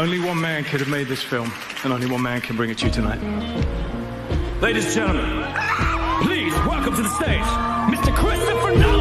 Only one man could have made this film, and only one man can bring it to you tonight. Ladies and gentlemen, please welcome to the stage, Mr. Christopher Nolan!